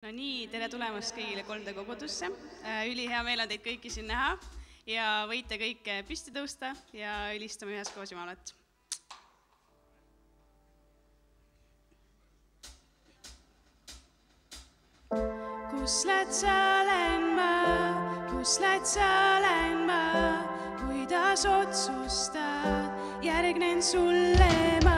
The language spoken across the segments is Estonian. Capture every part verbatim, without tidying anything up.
No nii, tere tulemast kõigile kolm D kogudusse. Üli hea meel on teid kõiki siin näha ja võite kõik püsti tõusta ja ülistame üheskoos Jumalat. Kus lähed sa lähen ma, kus lähed sa lähen ma, kuidas otsustad, järgnen sulle ma.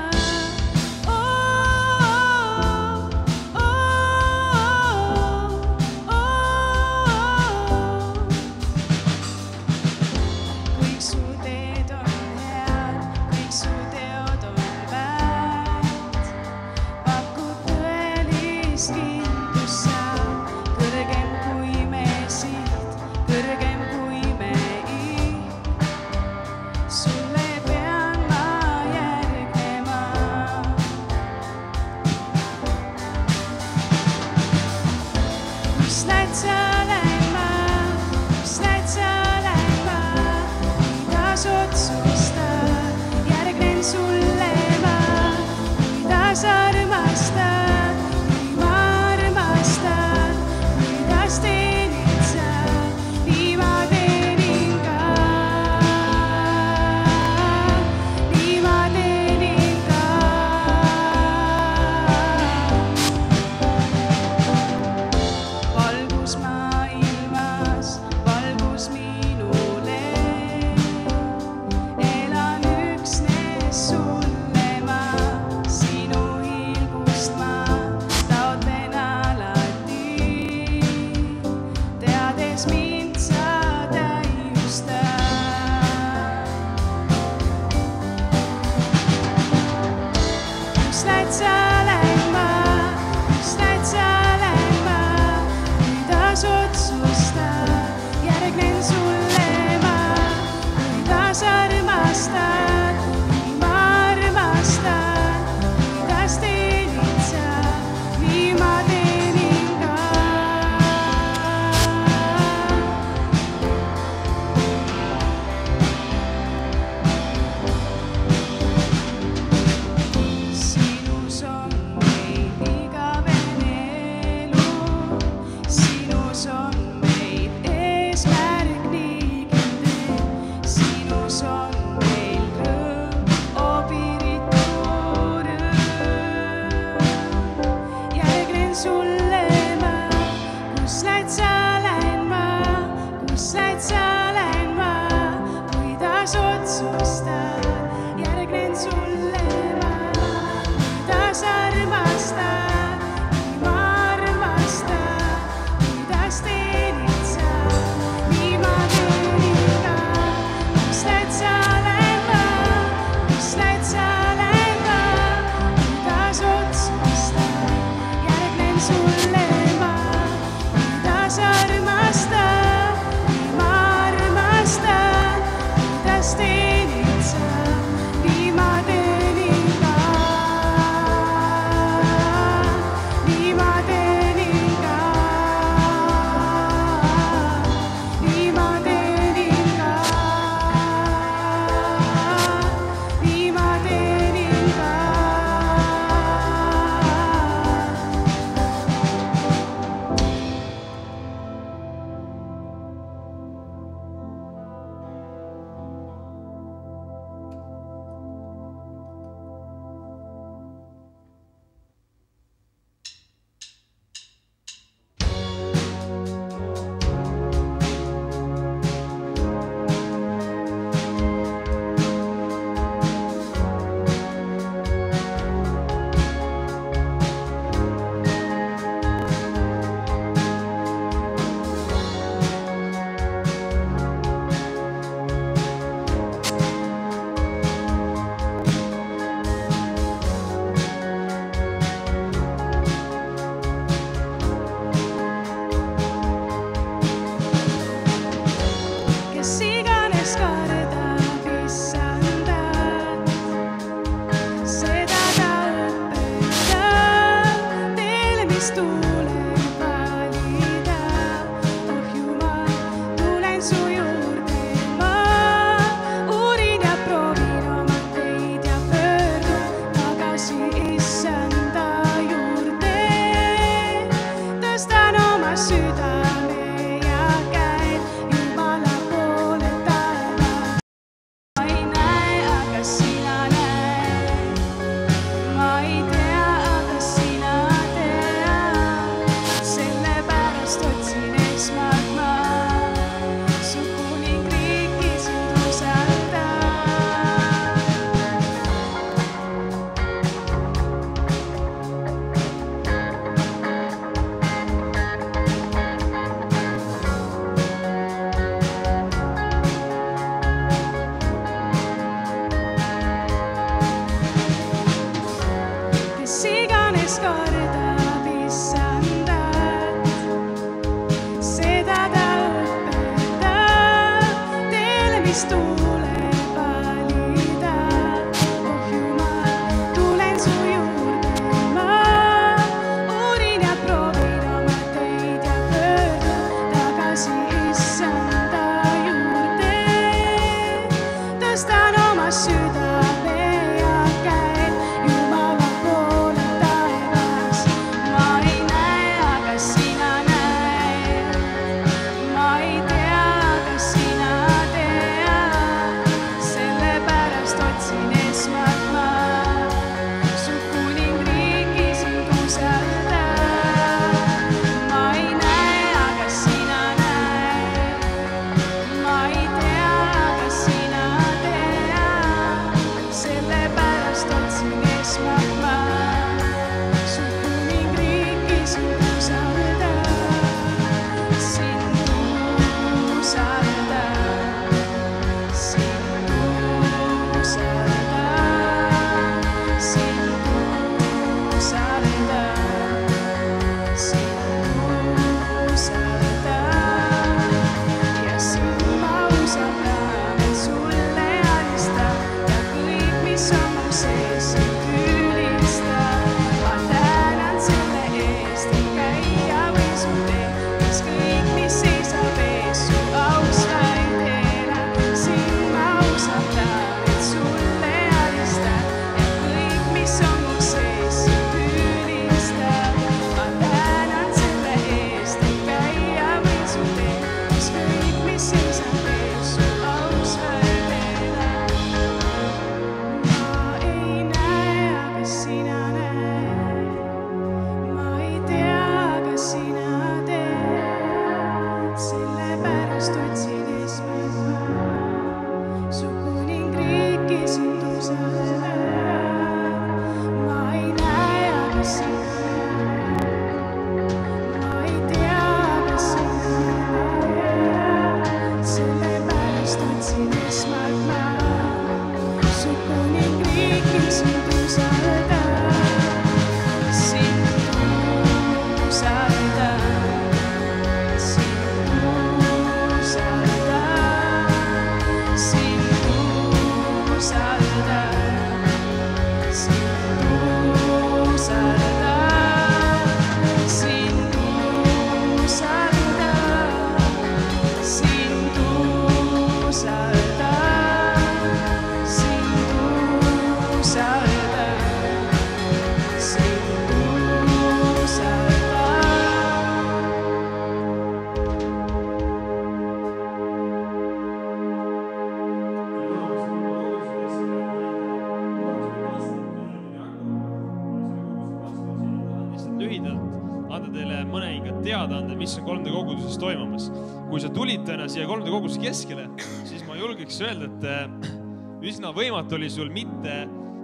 teadaanded, mis on kolmanda koguduses toimumas. Kui sa tulid täna siia kolmanda koguduse keskele, siis ma julgeks öelda, et üsna võimatu oli sul mitte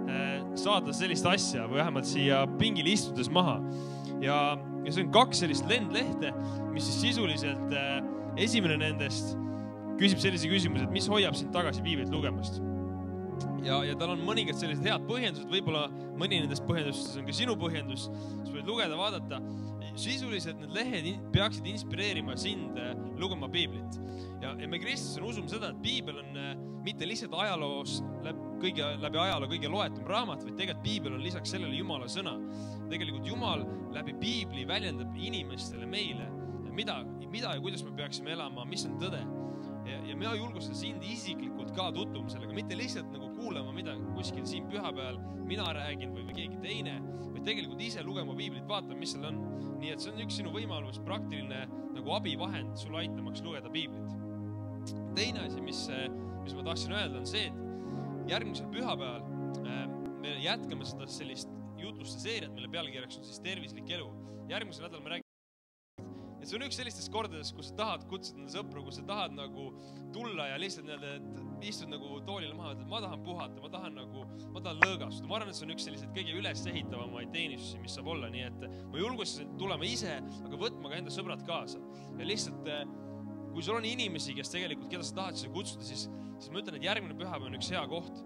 saada sellist asja või vähemalt siia pingil istudes maha. Ja, ja see on kaks sellist lendlehte, mis siis sisuliselt esimene nendest küsib sellise küsimuse, et mis hoiab sind tagasi piiblit lugemast. Ja, ja tal on mõningad sellised head põhjendused, võib-olla mõni nendest põhjendustest on ka sinu põhjendus, sa võid lugeda, vaadata. Sisuliselt need lehed peaksid inspireerima sind lugema piiblit. Ja, ja me kristlasena usume seda, et piibel on mitte lihtsalt ajaloos, kõige, läbi ajaloo kõige loetum raamat, vaid tegelikult piibel on lisaks sellele Jumala sõna. Tegelikult Jumal läbi piibli väljendab inimestele meile, mida, mida ja kuidas me peaksime elama, mis on tõde. ja, ja mina julgustan sind isiklikult ka tutvuma sellega, mitte lihtsalt nagu kuulama, mida kuskil siin pühapäeval mina räägin või, või keegi teine, vaid tegelikult ise lugema piiblit, vaatama, mis seal on. Nii et see on üks sinu võimalus, praktiline nagu abivahend sulle aitamaks lugeda piiblit. Teine asi, mis, mis ma tahtsin öelda, on see, et järgmisel pühapäeval me jätkame seda sellist jutluste seeriat, mille pealkirjaks on siis tervislik elu. Järgmisel nädal me räägime. Et see on üks sellistest kordades, kus sa tahad kutsuda enda sõpru, kus sa tahad nagu tulla ja lihtsalt nii-öelda, et istud nagu toolile maha, et ma tahan puhata, ma tahan nagu, ma tahan lõõgastuda. Ma arvan, et see on üks sellised kõige üles ehitavamaid teenistusi, mis saab olla. Nii et ma julgustasin tulema ise, aga võtma ka enda sõbrad kaasa. Ja lihtsalt, kui sul on inimesi, kes tegelikult, keda sa tahad siia kutsuda, siis, siis ma ütlen, et järgmine pühapäev on üks hea koht,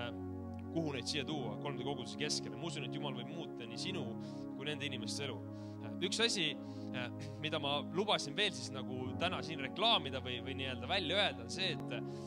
kuhu neid siia tuua, kolmanda koguduse keskele. Ma usun, et Jumal võib muuta nii sinu kui nende inimeste elu. Üks asi, mida ma lubasin veel siis nagu täna siin reklaamida või, või nii-öelda välja öelda, on see,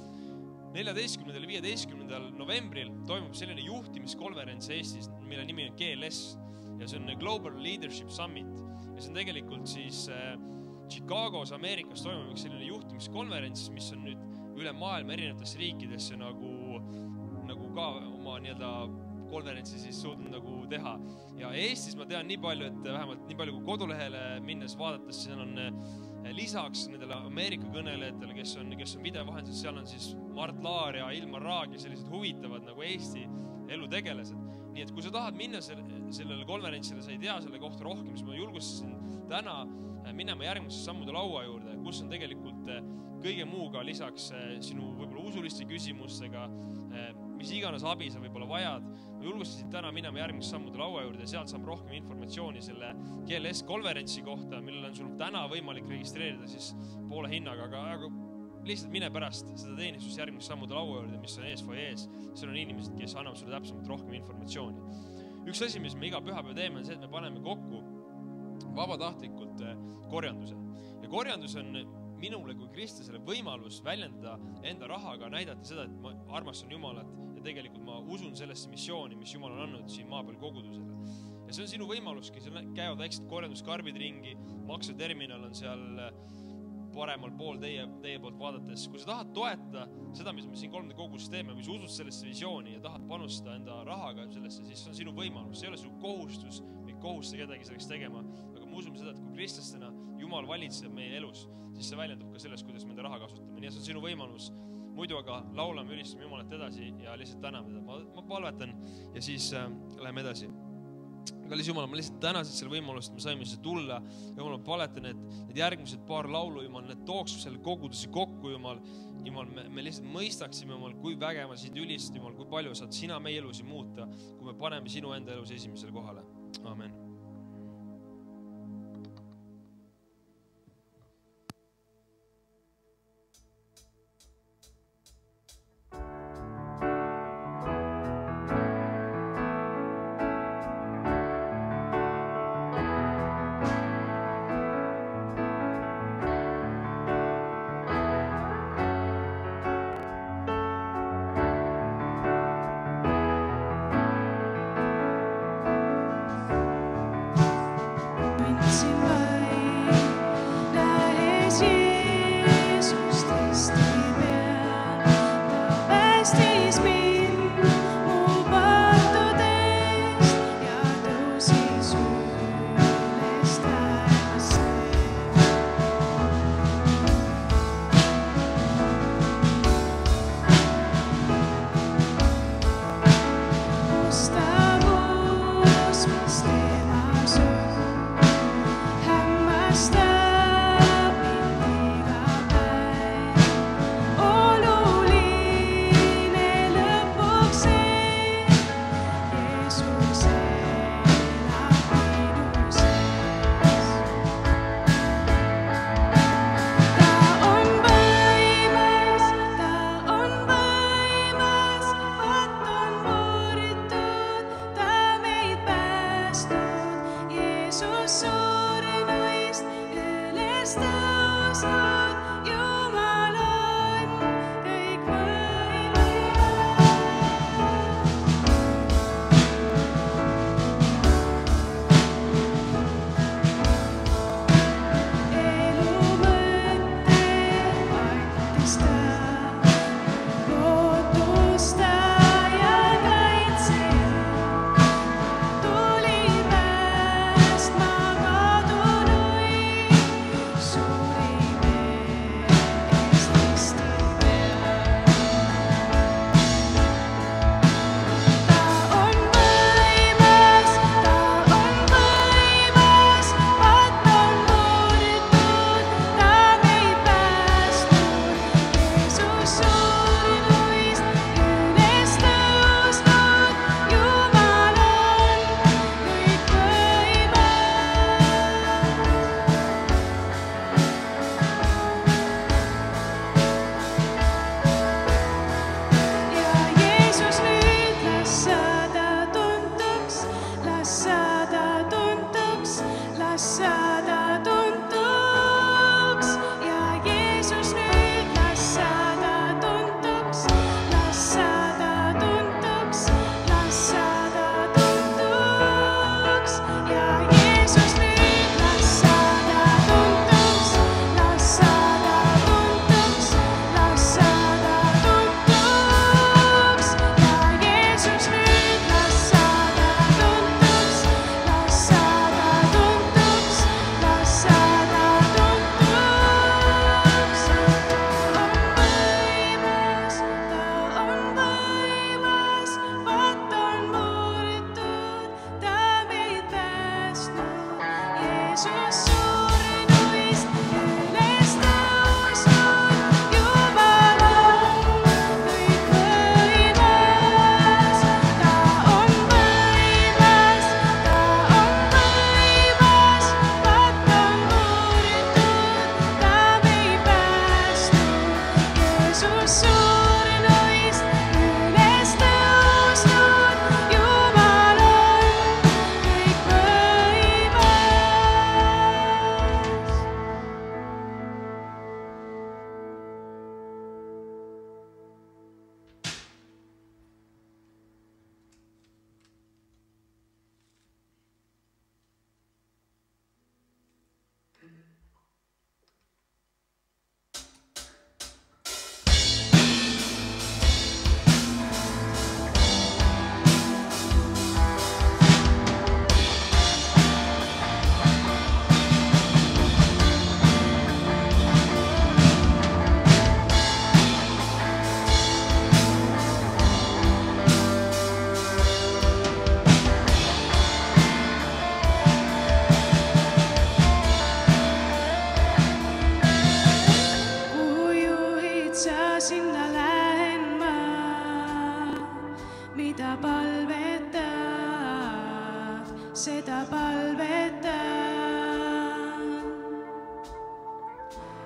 et neljateistkümnendal ja viieteistkümnendal novembril toimub selline juhtimiskonverents Eestis, mille nimi on G L S ja see on Global Leadership Summit ja see on tegelikult siis Chicagos, Ameerikas toimub üks selline juhtimiskonverents, mis on nüüd üle maailma erinevatesse riikidesse nagu, nagu ka oma nii-öelda konverentsi siis suudnud nagu teha. Ja Eestis ma tean nii palju, et vähemalt nii palju kui kodulehele minnes vaadates, seal on lisaks nendele Ameerika kõnelejatele, kes on, kes on videovahendused, seal on siis Mart Laar ja Ilmar Raag ja sellised huvitavad nagu Eesti elutegelased. Nii et kui sa tahad minna sellele konverentsile, sa ei tea selle kohta rohkem, siis ma julgustasin täna minema järgmise sammude laua juurde, kus on tegelikult kõige muuga lisaks sinu võib-olla usuliste küsimustega, mis iganes abi sa võib-olla vajad. Ma julgustasin täna minema järgmise sammude laua juurde ja sealt saab rohkem informatsiooni selle G L S konverentsi kohta, millel on sul täna võimalik registreerida siis poole hinnaga, aga, aga lihtsalt mine pärast seda teenistust järgmise sammude laua juurde, mis on ees või ees. Seal on inimesed, kes annab sulle täpsemalt rohkem informatsiooni. Üks asi, mis me iga pühapäev teeme, on see, et me paneme kokku vabatahtlikult korjanduse. Ja korjandus on minule kui kristlasele võimalus väljendada enda rahaga, näidata seda, et ma armastan Jumalat ja tegelikult ma usun sellesse missiooni, mis Jumal on andnud siin maa peal kogudusele. Ja see on sinu võimaluski, seal käivad väiksed korjanduskarbid ringi, makseterminal on seal paremal pool teie, teie poolt vaadates. Kui sa tahad toetada seda, mis me siin kolmanda koguduses teeme, või sa usud sellesse visiooni ja tahad panustada enda rahaga sellesse, siis see on sinu võimalus. See ei ole sinu kohustus või kohusta kedagi selleks tegema, aga me usume seda, et kui kristlastena Jumal valitseb meie elus, siis see väljendub ka selles, kuidas me enda raha kasutame. Nii et see on sinu võimalus. Muidu aga laulame, ülistame Jumalat edasi ja lihtsalt täname teda. Ma, ma palvetan ja siis äh, läheme edasi. Kallis Jumal, ma lihtsalt tänasid selle võimalust, et me saime siia tulla. Jumal, ma paletan, et need järgmised paar laulu, Jumal, need tooks selle koguduse kokku, Jumal. Jumal, me, me lihtsalt mõistaksime, Jumal, kui vägeva sind ülist, Jumal, kui palju saad sina meie elusi muuta, kui me paneme sinu enda elus esimesele kohale. Amen. Stop.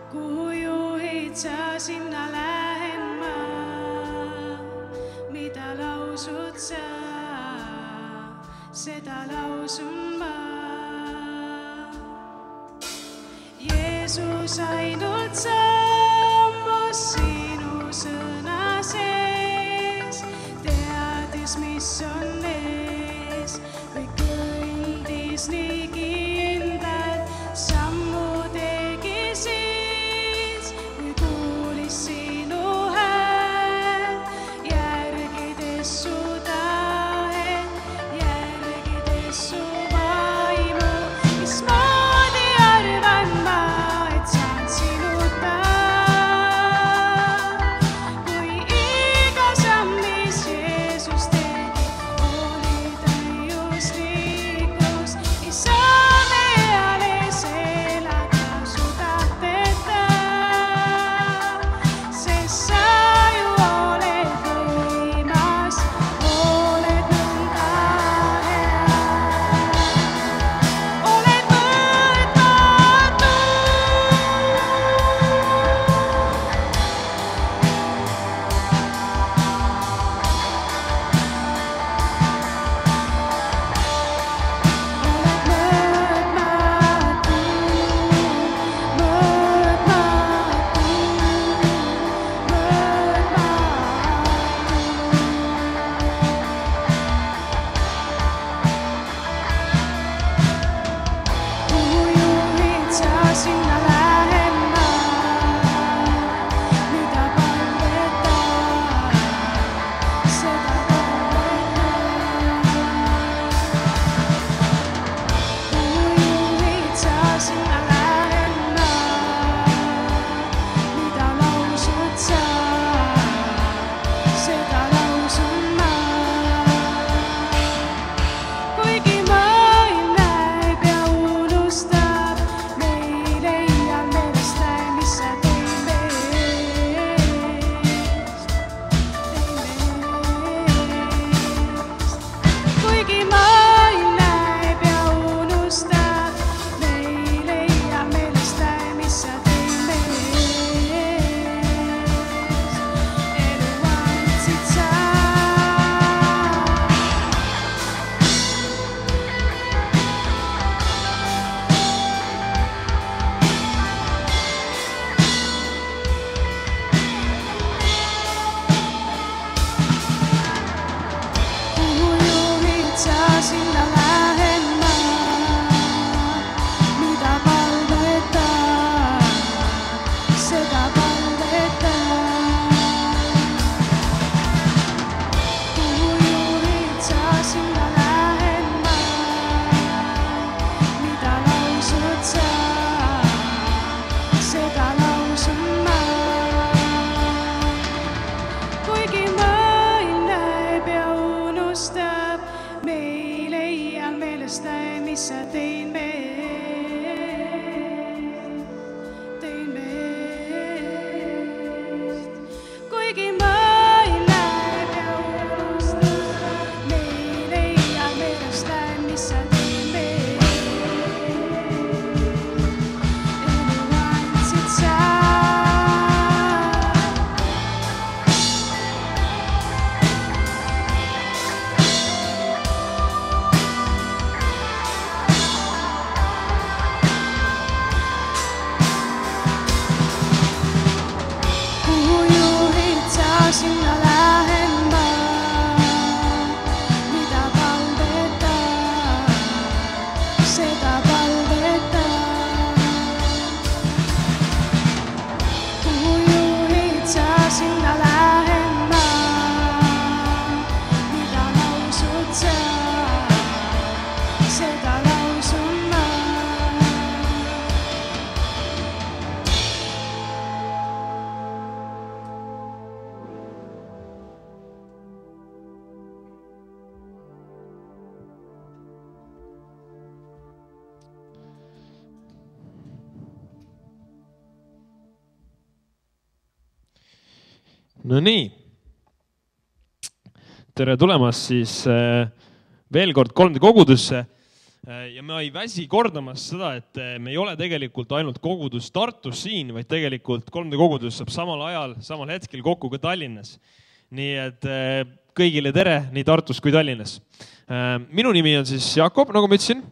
kuhu juhid sa, sinna lähen ma, mida lausud sa, seda lausun ma. Jeesus ainult sammus sinu sõna sees, teadis, mis on ees, või kõndis nii kindlalt, sammu tegi siis, kui kuulis sinu häält, järgides su tahet, järgides su vaimu, mismoodi arvan ma, et saan sinuta, kui iga samm, mis Jeesus tegi, oli täiuslikkus, ei saa me alles elada su tahteta, sest sa ju oled võimas, oled nõnda hea, oled mõõtmatu. Kuhu juhid sa, sinna lähen ma, mida palveta, seda palveta. Kuhu juhid sa, sinna lähen ma, mida lausud sa, seda lausun ma. Kuigi maailm näeb ja unustab, me ei leia meelest, mis sa teid meest, teid meest. Kuigi maailm näeb ja unustab, me ei leia meelest, mis sa teid meest, elu andsid sa. Kuhu juhid sa, sinna lähen ma, mida palveta, seda palveta. Kuhu juhid sa, sinna lähen ma, mida lausud sa, seda lausun ma. Kuigi maailm näeb ja unustab, me ei leia meelest, mis sa teid meest, teid meest. Kuigi maailm näeb ja unustab, me ei leia meelest, mis sa teid meest, elu andsid sa. Kuhu juhid sa, sinna lähen ma, mida palveta, seda palveta. Kuhu juhid sa, sinna lähen ma, mida lausud sa, seda lausun ma. No nii, tere tulemast siis veel kord kolmde kogudusse ja ma ei väsi kordamas seda, et me ei ole tegelikult ainult kogudus Tartus siin, vaid tegelikult kolm D kogudus saab samal ajal, samal hetkel kokku ka Tallinnas. Nii et kõigile tere nii Tartus kui Tallinnas. Minu nimi on siis Jakob, nagu ma ütlesin.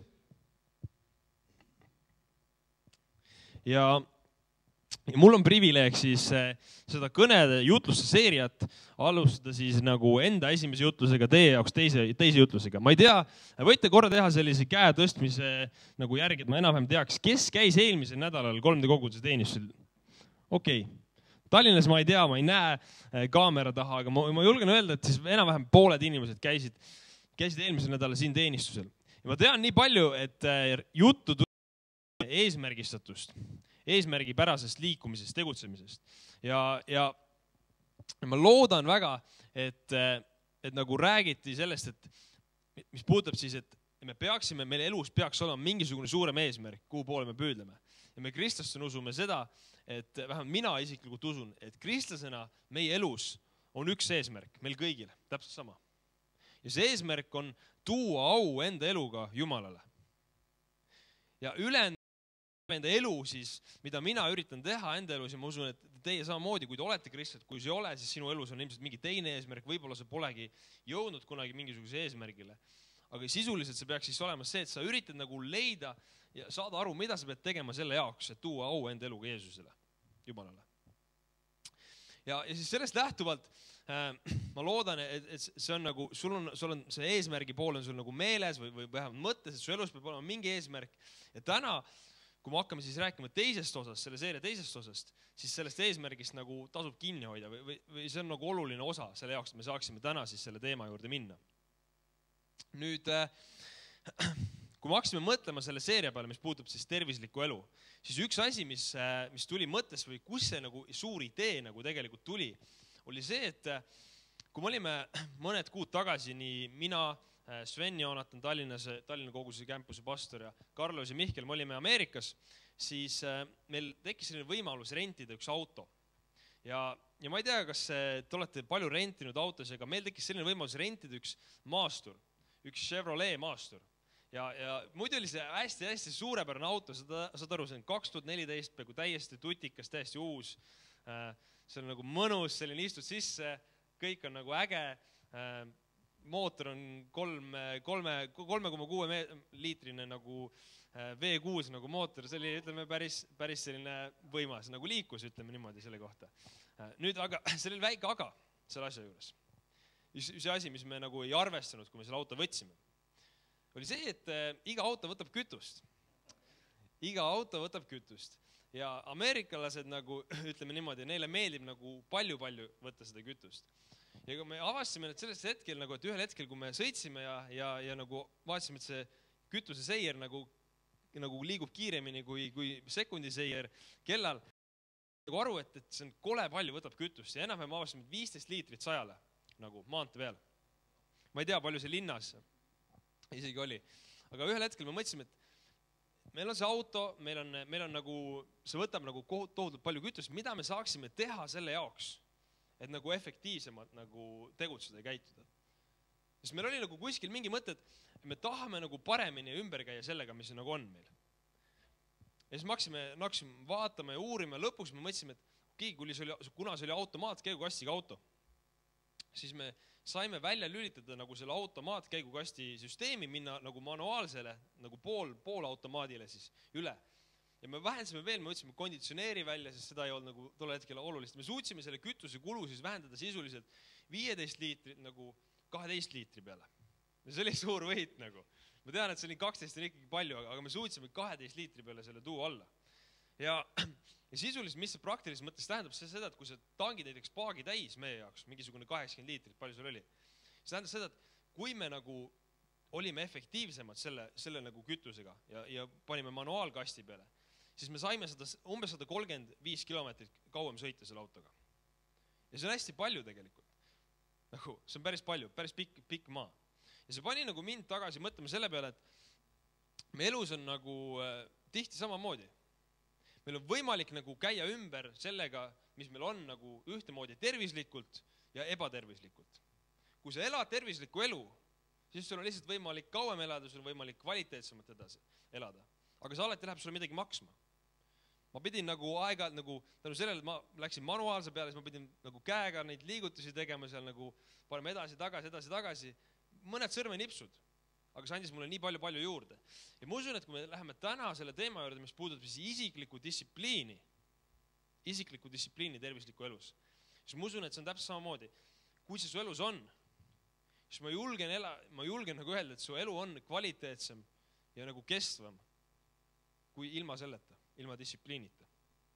Ja Ja mul on privileeg siis seda kõnede jutluste seeriat alustada siis nagu enda esimese jutlusega, teie jaoks teise, teise jutlusega. Ma ei tea, võite korra teha sellise käe tõstmise nagu järgi, et ma enam-vähem teaks, kes käis eelmisel nädalal kolm D koguduse teenistusel. Okei. Okay. Tallinnas ma ei tea, ma ei näe kaamera taha, aga ma, ma julgen öelda, et siis enam-vähem pooled inimesed käisid, käisid eelmisel nädalal siin teenistusel. Ja ma tean nii palju, et juttu tuli eesmärgistatust. Eesmärgipärasest liikumisest, tegutsemisest. Ja, ja ma loodan väga, et, et nagu räägiti sellest, et mis puudutab siis, et me peaksime, meil elus peaks olema mingisugune suurem eesmärk, kuhu poole me püüdleme. Ja me kristlasena usume seda, et vähemalt mina isiklikult usun, et kristlasena meie elus on üks eesmärk, meil kõigil, täpselt sama. Ja see eesmärk on tuua au enda eluga Jumalale. Ja üle enda elu siis, mida mina üritan teha enda elus ja ma usun, et teie samamoodi, kui te olete kristlased, kui see ei ole, siis sinu elus on ilmselt mingi teine eesmärk, võib-olla sa polegi jõudnud kunagi mingisuguse eesmärgile. Aga sisuliselt see peaks siis olema see, et sa üritad nagu leida ja saada aru, mida sa pead tegema selle jaoks, et tuua au enda eluga Jeesusele, Jumalale. Ja, ja siis sellest lähtuvalt äh, ma loodan, et, et see on nagu, sul on, sul on see eesmärgi pool on sul nagu meeles või, või vähemalt mõttes, et su elus peab olema mingi eesmärk. Ja täna kui me hakkame siis rääkima teisest osast, selle seeria teisest osast, siis sellest eesmärgist nagu tasub kinni hoida või, või, või see on nagu oluline osa selle jaoks, et me saaksime täna siis selle teema juurde minna. Nüüd, kui me hakkasime mõtlema selle seeria peale, mis puutub siis tervislikku elu, siis üks asi, mis, mis tuli mõttes või kus see nagu suur idee nagu tegelikult tuli, oli see, et kui me olime mõned kuud tagasi nii mina, Sven Joonatan Tallinnas, Tallinna koguduse campuse pastor ja Carlos ja Mihkel, me olime Ameerikas, siis meil tekkis selline võimalus rentida üks auto. Ja, ja ma ei tea, kas te olete palju rentinud autos, aga meil tekkis selline võimalus rentida üks maastur, üks Chevrolet maastur. Ja, ja muidu oli see hästi-hästi suurepärane auto, saad aru, see on kaks tuhat neliteist, peaaegu täiesti tutikas, täiesti uus. See on nagu mõnus, selline istud sisse, kõik on nagu äge. Mootor on kolme, kolme, kolme koma kuue liitrine nagu V kuus nagu mootor, see oli, ütleme, päris, päris selline võimas, nagu liikus, ütleme niimoodi selle kohta. Nüüd aga, see oli väike aga selle asja juures. See asi, mis me nagu ei arvestanud, kui me selle auto võtsime, oli see, et iga auto võtab kütust. Iga auto võtab kütust. Ja ameerikalased nagu, ütleme niimoodi, neile meeldib nagu palju-palju võtta seda kütust. Ja kui me avastasime nüüd sellest hetkel, nagu, et ühel hetkel, kui me sõitsime ja, ja, ja nagu vaatasime, et see kütuse seier nagu, nagu liigub kiiremini kui, kui sekundiseier kellal, nagu aru, et, et see on kole palju võtab kütust ja enam-vähem avastasime viisteist liitrit sajale nagu maantee peal. Ma ei tea, palju see linnas isegi oli. Aga ühel hetkel me mõtlesime, et meil on see auto, meil on, meil on nagu, see võtab nagu tohutult palju kütust, mida me saaksime teha selle jaoks, et nagu efektiivsemalt nagu tegutseda ja käituda. Sest meil oli nagu kuskil mingi mõte, et me tahame nagu paremini ümber käia sellega, mis nagu on meil. Ja siis me hakkasime, hakkasime vaatama ja uurima ja lõpuks me mõtlesime, et okay, kuna see oli automaatkäigukastiga auto, siis me saime välja lülitada nagu selle automaatkäigukasti süsteemi, minna nagu manuaalsele, nagu pool, pool automaadile siis üle. Ja me vähendasime veel, me võtsime konditsioneeri välja, sest seda ei olnud nagu tolle hetkel olulist. Me suutsime selle kütuse kulu siis vähendada sisuliselt viieteist liitrit nagu kaheteist liitri peale. Ja see oli suur võit nagu. Ma tean, et see oli kaksteist on ikkagi palju, aga me suutsime kaheteist liitri peale selle tuua alla. Ja, ja sisuliselt, mis see praktilises mõttes tähendab, see seda, et kui see tangid näiteks paagi täis meie jaoks, mingisugune kaheksakümmend liitrit, palju sul oli, see tähendab seda, et kui me nagu olime efektiivsemad selle, selle nagu kütusega ja, ja panime manuaalkasti peale, siis me saime seda umbes sada kolmkümmend viis kilomeetrit kauem sõita selle autoga. Ja see on hästi palju tegelikult. Nagu, see on päris palju, päris pikk, pikk maa. Ja see pani nagu mind tagasi mõtlema selle peale, et me elus on nagu äh, tihti samamoodi. Meil on võimalik nagu käia ümber sellega, mis meil on nagu ühtemoodi tervislikult ja ebatervislikult. Kui sa elad tervislikku elu, siis sul on lihtsalt võimalik kauem elada, sul on võimalik kvaliteetsemalt edasi elada. Aga see alati läheb sulle midagi maksma. Ma pidin nagu aeg-ajalt nagu, tänu sellele, et ma läksin manuaalse peale, siis ma pidin nagu käega neid liigutusi tegema seal nagu paneme edasi, tagasi, edasi, tagasi. Mõned sõrmenipsud, aga see andis mulle nii palju-palju juurde. Ja ma usun, et kui me läheme täna selle teema juurde, mis puudutab siis isiklikku distsipliini, isiklikku distsipliini tervisliku elus, siis ma usun, et see on täpselt samamoodi. Kui see su elus on, siis ma julgen, ela, ma julgen nagu öelda, et su elu on kvaliteetsem ja nagu kestvam kui ilma selleta, ilma distsipliinita.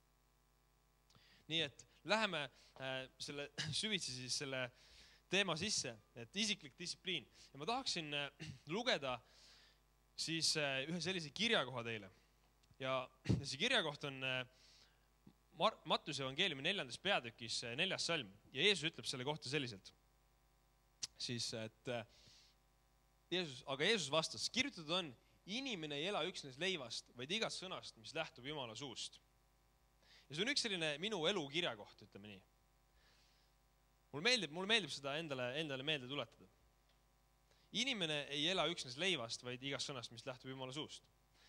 Nii et läheme äh, selle, süvitsi siis selle teema sisse, et isiklik distsipliin. Ja ma tahaksin äh, lugeda siis äh, ühe sellise kirjakoha teile. Ja see kirjakoht on äh, Mattuse evangeeliumi neljandas peatükis äh, neljas salm. Ja Jeesus ütleb selle kohta selliselt. Siis, et äh, Jeesus, aga Jeesus vastas, kirjutatud on, inimene ei ela üksnes leivast, vaid igast sõnast, mis lähtub Jumala suust. Ja see on üks selline minu elu kirjakoht, ütleme nii. Mulle meeldib, mulle meeldib seda endale, endale meelde tuletada. Inimene ei ela üksnes leivast, vaid igast sõnast, mis lähtub Jumala suust.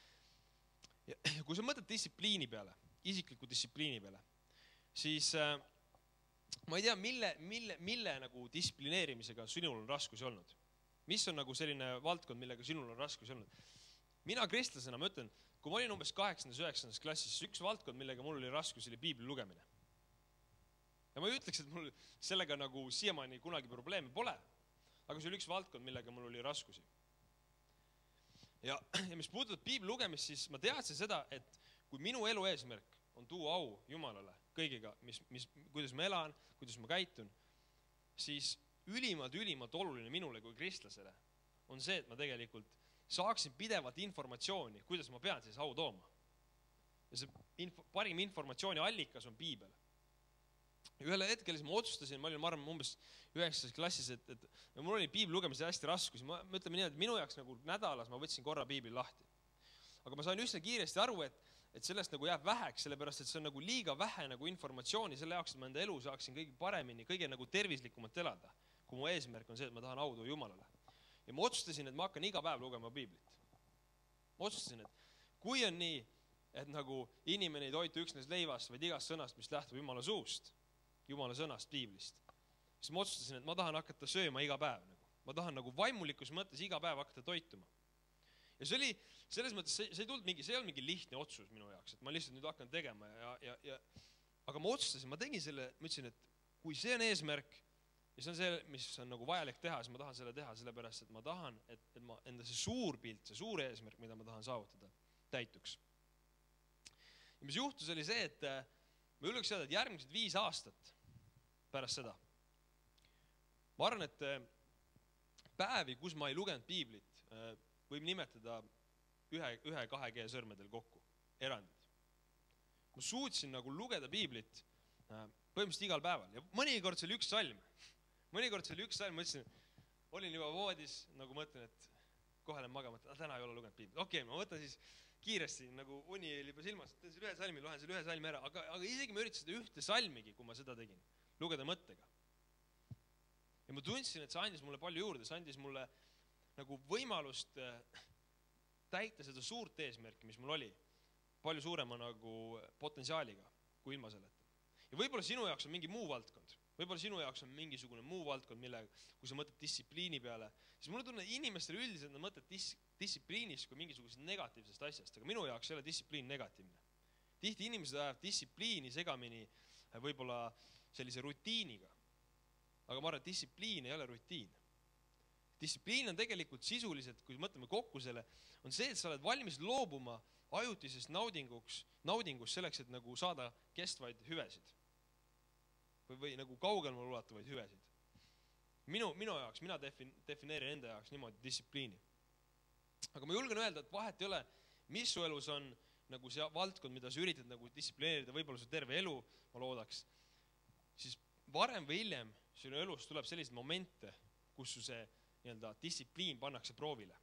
Ja kui sa mõtled distsipliini peale, isikliku distsipliini peale, siis äh, ma ei tea, mille, mille, mille nagu distsiplineerimisega sinul on raskusi olnud. Mis on nagu selline valdkond, millega sinul on raskusi olnud. Mina kristlasena, ma ütlen, kui ma olin umbes kaheksandas üheksandas klassis, siis üks valdkond, millega mul oli raskus, oli piibli lugemine. Ja ma ei ütleks, et mul sellega nagu siiamaani kunagi probleemi pole, aga see oli üks valdkond, millega mul oli raskusi. Ja, ja mis puudutab piibli lugemist, siis ma teadsin seda, et kui minu elu eesmärk on tuua au Jumalale kõigiga, mis, mis, kuidas ma elan, kuidas ma käitun, siis ülimalt, ülimalt oluline minule kui kristlasele on see, et ma tegelikult saaksin pidevalt informatsiooni, kuidas ma pean siis au tooma. Ja see info, parim informatsiooni allikas on piibel. Ühele hetkel siis ma otsustasin, ma olin, ma arvan, umbes üheksandas klassis, et, et mul oli piibli lugemise hästi raskus. Ma mõtleme nii, et minu jaoks nagu nädalas ma võtsin korra piibli lahti. Aga ma sain üsna kiiresti aru, et, et sellest nagu jääb väheks, sellepärast, et see on nagu liiga vähe nagu informatsiooni selle jaoks, et ma enda elu saaksin kõige paremini, kõige nagu tervislikumalt elada. Kui mu eesmärk on see, et ma tahan audu Jumalale. Ja ma otsustasin, et ma hakkan iga päev lugema piiblit. Ma otsustasin, et kui on nii, et nagu inimene ei toitu üksnes leivast, vaid igast sõnast, mis lähtub Jumala suust, Jumala sõnast piiblist, siis ma otsustasin, et ma tahan hakata sööma iga päev. Nagu. Ma tahan nagu vaimulikus mõttes iga päev hakata toituma. Ja see oli, selles mõttes, see, see, ei tulnud mingi, see ei olnud mingi lihtne otsus minu jaoks, et ma lihtsalt nüüd hakkan tegema. Ja, ja, ja, aga ma otsustasin, ma tegin selle, ma ütlesin, et kui see on eesmärk, ja see on see, mis on nagu vajalik teha, siis ma tahan selle teha, sellepärast, et ma tahan, et, et ma enda see suur pilt, see suur eesmärk, mida ma tahan saavutada, täituks. Ja mis juhtus, oli see, et ma julgeks öelda, et järgmised viis aastat pärast seda. Ma arvan, et päevi, kus ma ei lugenud piiblit, võib nimetada ühe, ühe kahe G sõrmedel kokku, erandid. Ma suutsin nagu lugeda piiblit põhimõtteliselt igal päeval ja mõnikord see oli üks salm. Mõnikord see oli üks salm, ma ütlesin, olin juba voodis, nagu mõtlen, et kohe lähen magama, et täna ei ole lugenud piiblit. Okei, ma võtan siis kiiresti, nagu uni oli juba silmas, teen selle ühe salmi, lohen selle ühe salmi ära, aga, aga isegi ma üritasin seda ühte salmigi, kui ma seda tegin, lugeda mõttega. Ja ma tundsin, et see andis mulle palju juurde, see andis mulle nagu võimalust täita seda suurt eesmärki, mis mul oli, palju suurema nagu potentsiaaliga kui ilma selleta. Ja võib-olla sinu jaoks on mingi muu valdkond, võib-olla sinu jaoks on mingisugune muu valdkond, mille, kui sa mõtled distsipliini peale, siis mulle tunne, inimestele üldiselt nad mõtled dis, distsipliinis kui mingisugusest negatiivsest asjast, aga minu jaoks ei ole distsipliin negatiivne. Tihti inimesed ajavad distsipliini segamini võib-olla sellise rutiiniga, aga ma arvan, et distsipliin ei ole rutiin. Distsipliin on tegelikult sisuliselt, kui mõtleme kokku selle, on see, et sa oled valmis loobuma ajutisest naudinguks, naudingus selleks, et nagu saada kestvaid hüvesid. Või, või nagu kaugelmal ulatuvaid hüvesid. Minu, minu jaoks, mina defin, defineerin enda jaoks niimoodi distsipliini. Aga ma julgen öelda, et vahet ei ole, mis su elus on nagu see valdkond, mida sa üritad nagu distsiplineerida, võib-olla su terve elu, ma loodaks, siis varem või hiljem sinu elus tuleb selliseid momente, kus su see nii-öelda distsipliin pannakse proovile.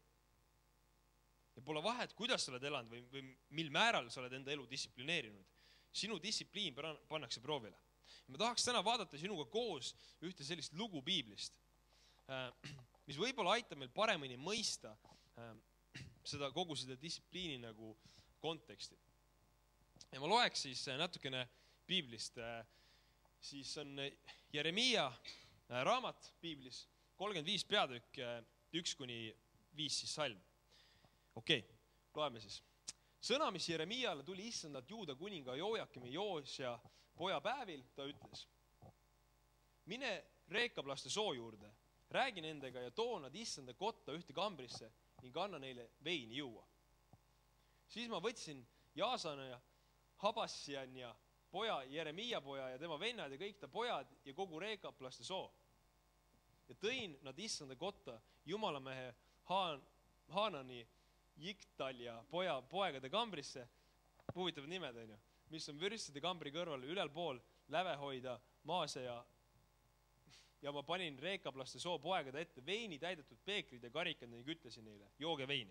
Ja pole vahet, kuidas sa oled elanud või, või mil määral sa oled enda elu distsiplineerinud. Sinu distsipliin pannakse proovile. Ja ma tahaks täna vaadata sinuga koos ühte sellist lugu piiblist. mis võib-olla aitab meil paremini mõista äh, seda kogu seda distsipliini nagu konteksti. Ja ma loeks siis natukene piiblist. Siis on Jeremiia raamat piiblis, kolmkümmend viis peatükk, üks kuni viis siis salm. Okei, loeme siis. Sõna, mis Jeremiale tuli issandalt Juuda kuninga Jojakimi Joosja poja päevil, ta ütles: mine reekablaste soo juurde, räägi nendega ja too nad issanda kotta ühte kambrisse ning anna neile veini juua. Siis ma võtsin Jaasana ja Habasjan ja poja, Jeremiia poja ja tema vennad ja kõik ta pojad ja kogu reekaplaste soo. Ja tõin nad issanda kotta jumalamehe Haan, Haanani, Jiktal ja poja, poegade kambrisse, huvitavad nimed on ju, mis on vürstide kambri kõrval ülel pool lävehoida maase ja ja ma panin reekablaste soo poegade ette veini täidetud peekrid ja karikad ning ütlesin neile, jooge veini.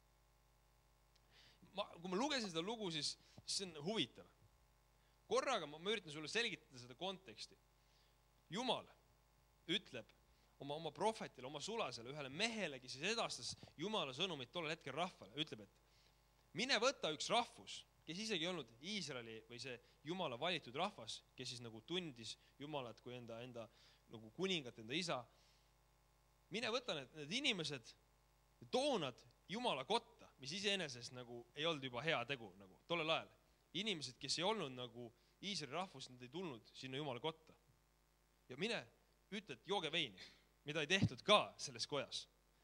Ma, kui ma lugesin seda lugu, siis, siis see on huvitav. Korraga ma, ma üritan sulle selgitada seda konteksti. Jumal ütleb oma, oma prohvetile, oma sulasele, ühele mehele, kes siis edastas Jumala sõnumit tollel hetkel rahvale, ütleb, et mine võta üks rahvus, kes isegi ei olnud Iisraeli või see Jumala valitud rahvas, kes siis nagu tundis Jumalat kui enda, enda nagu kuningat, enda isa. Mine võta need, need inimesed ja too nad Jumala kotta, mis iseenesest nagu ei olnud juba hea tegu nagu tollel ajal. Inimesed, kes ei olnud nagu Iisraeli rahvus, nad ei tulnud sinna Jumala kotta. Ja mine ütle, et jooge veini, mida ei tehtud ka selles kojas.